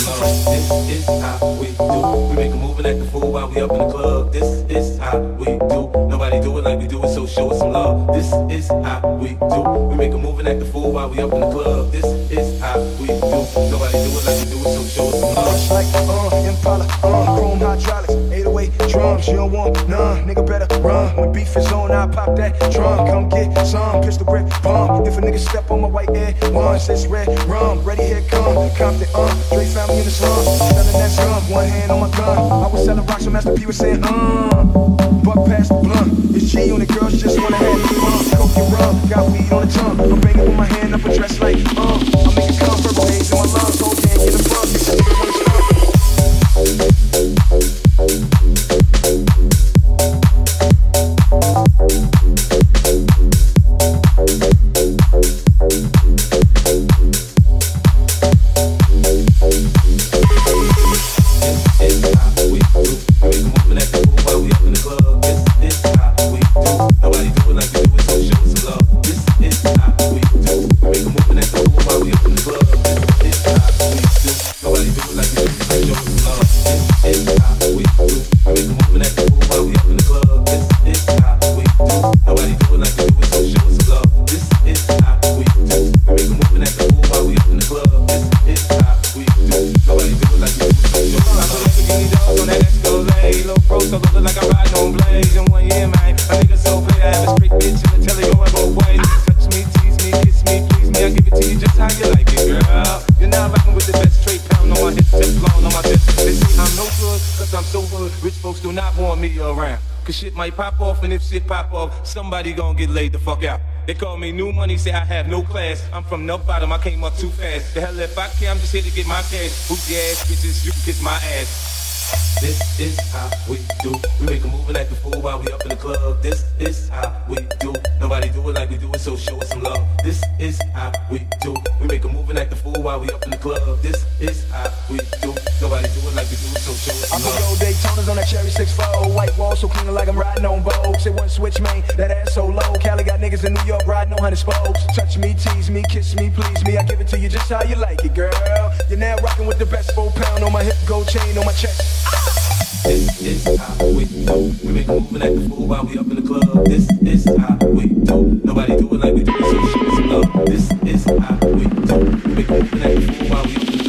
This is how we do. We make a move and act a fool while we up in the club. This is how we do. Nobody do it like we do it, so show us some love. This is how we do. We make a move and act a fool while we up in the club. This is how we do. Nobody do it like we do it, so show us some love. Much like Impala, chrome hydraulics, 808 drums. You don't want none, nigga better run. When beef is on, I pop that drum. Come get some pistol grip bomb. If a nigga step on my white Air Ones, it's red rum. Ready, here come Compton, Dre found me in the slum, selling that scum. One hand on my gun. I was selling rocks, so Master P was saying, buck past the blunt. It's G on the girls, just wanna have fun. Coke and rum, got weed on the tongue. I'm banging with my hand up a dress like, I'm making cum, purple haze in my lungs. So can't get a bump, it's a nigga wanna stop. Shit might pop off, and if shit pop off, somebody gon' get laid the fuck out. They call me new money, say I have no class. I'm from the bottom, I came up too fast. The hell if I care, I'm just here to get my cash. Booty ass bitches, you can kiss my ass. This is how we do. We make a move and act a fool while we up in the club. This is how we do. Nobody do it like we do it, so show us some love. This is how we do. We make a move and act a fool while we up in the club. This is how we do. Nobody do it like we do it, so show us some love. I put Daytonas on that cherry 6-4. White wall so clean like I'm riding on Vogue. Say one switch, man, that ass so low. Cali got niggas in New York riding on 100 spokes. Touch me, tease me, kiss me, please me. I give it to you just how you like it, girl. You're now rocking with the best 4 pound on my hip, gold chain on my chest. This is how we do. We make a move and act a fool while we up in the club. This is how we do. Nobody do it like we do it, so show us some love. This is how we do. We make a move and act a fool while we up in the club.